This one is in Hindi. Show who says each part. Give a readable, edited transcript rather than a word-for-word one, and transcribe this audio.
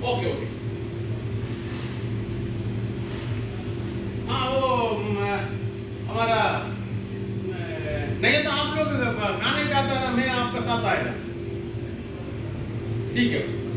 Speaker 1: Okay okay. हाँ वो हमारा नहीं तो आप लोग खाने जाता ना, मैं आपका साथ आएगा। ठीक है।